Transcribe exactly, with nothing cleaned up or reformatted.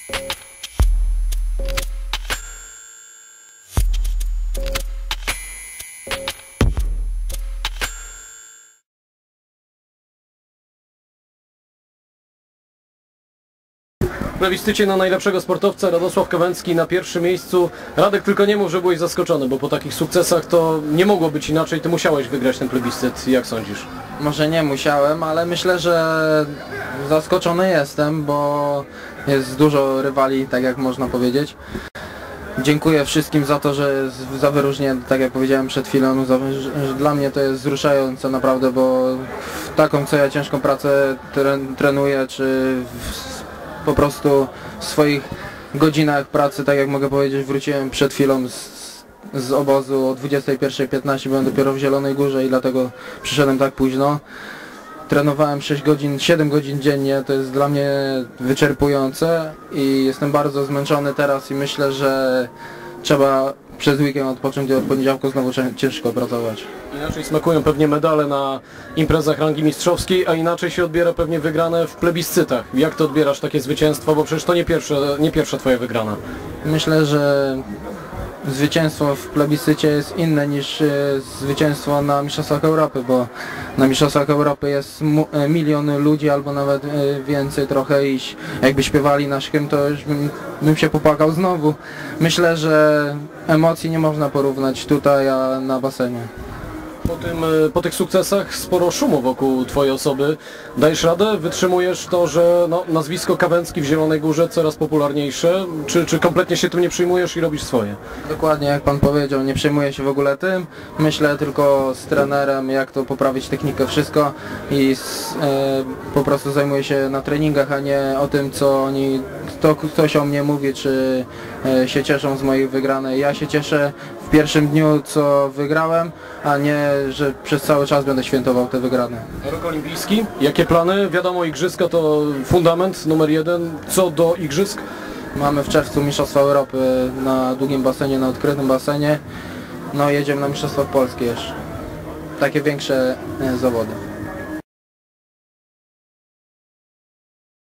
W plebiscycie na najlepszego sportowca Radosław Kawęcki na pierwszym miejscu. Radek, tylko nie mów, że byłeś zaskoczony, bo po takich sukcesach to nie mogło być inaczej. Ty musiałeś wygrać ten plebiscyt. Jak sądzisz? Może nie musiałem, ale myślę, że zaskoczony jestem, bo jest dużo rywali, tak jak można powiedzieć. Dziękuję wszystkim za to, że za wyróżnienie, tak jak powiedziałem przed chwilą, za, że dla mnie to jest wzruszające naprawdę, bo w taką co ja ciężką pracę tren, trenuję, czy w, po prostu w swoich godzinach pracy, tak jak mogę powiedzieć, wróciłem przed chwilą z, z obozu o dwudziestej pierwszej piętnaście, byłem dopiero w Zielonej Górze i dlatego przyszedłem tak późno. Trenowałem sześć godzin, siedem godzin dziennie, to jest dla mnie wyczerpujące i jestem bardzo zmęczony teraz i myślę, że trzeba przez weekend odpocząć i od poniedziałku znowu ciężko pracować. Inaczej smakują pewnie medale na imprezach rangi mistrzowskiej, a inaczej się odbiera pewnie wygrane w plebiscytach. Jak to odbierasz takie zwycięstwo, bo przecież to nie pierwsze, nie pierwsza twoja wygrana. Myślę, że zwycięstwo w plebiscycie jest inne niż zwycięstwo na Mistrzostwach Europy, bo na Mistrzostwach Europy jest milion ludzi albo nawet więcej trochę i jakby śpiewali nasz hymn, to już bym, bym się popłakał znowu. Myślę, że emocji nie można porównać tutaj, a na basenie. Po, tym, po tych sukcesach sporo szumu wokół twojej osoby. Dajesz radę? Wytrzymujesz to, że no, nazwisko Kawęcki w Zielonej Górze coraz popularniejsze? Czy, czy kompletnie się tym nie przyjmujesz i robisz swoje? Dokładnie jak pan powiedział, nie przejmuję się w ogóle tym. Myślę tylko z trenerem, jak to poprawić technikę, wszystko i z, e, po prostu zajmuję się na treningach, a nie o tym, co oni, to ktoś o mnie mówi, czy e, się cieszą z moich wygranych. Ja się cieszę w pierwszym dniu, co wygrałem, a nie, że przez cały czas będę świętował te wygrane. Rok olimpijski. Jakie plany? Wiadomo, igrzyska to fundament numer jeden. Co do igrzysk? Mamy w czerwcu Mistrzostwa Europy na długim basenie, na odkrytym basenie. No jedziemy na Mistrzostwa Polskie jeszcze. Takie większe zawody.